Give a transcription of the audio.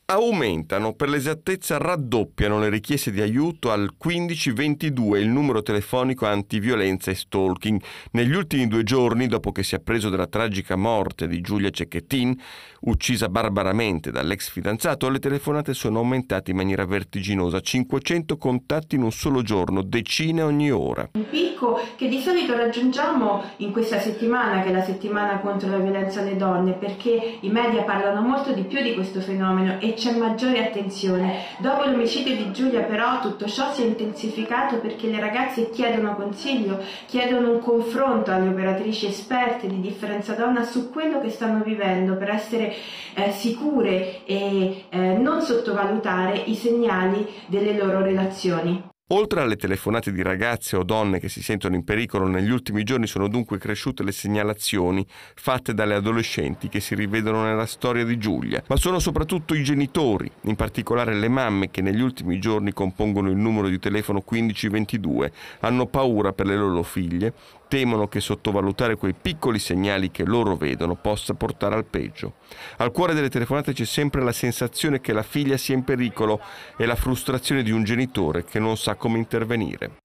Aumentano, per l'esattezza raddoppiano le richieste di aiuto al 1522, il numero telefonico antiviolenza e stalking. Negli ultimi 2 giorni, dopo che si è appreso della tragica morte di Giulia Cecchettin, uccisa barbaramente dall'ex fidanzato, le telefonate sono aumentate in maniera vertiginosa. 500 contatti in un solo giorno, decine ogni ora. Un picco che di solito raggiungiamo in questa settimana, che è la settimana contro la violenza alle donne, perché i media parlano molto di più di questo fenomeno e c'è maggiore attenzione. Dopo l'omicidio di Giulia però tutto ciò si è intensificato perché le ragazze chiedono consiglio, chiedono un confronto alle operatrici esperte di Differenza Donna su quello che stanno vivendo per essere sicure e non sottovalutare i segnali delle loro relazioni. Oltre alle telefonate di ragazze o donne che si sentono in pericolo, negli ultimi giorni sono dunque cresciute le segnalazioni fatte dalle adolescenti che si rivedono nella storia di Giulia. Ma sono soprattutto i genitori, in particolare le mamme, che negli ultimi giorni compongono il numero di telefono 1522. Hanno paura per le loro figlie, temono che sottovalutare quei piccoli segnali che loro vedono possa portare al peggio. Al cuore delle telefonate c'è sempre la sensazione che la figlia sia in pericolo e la frustrazione di un genitore che non sa come intervenire.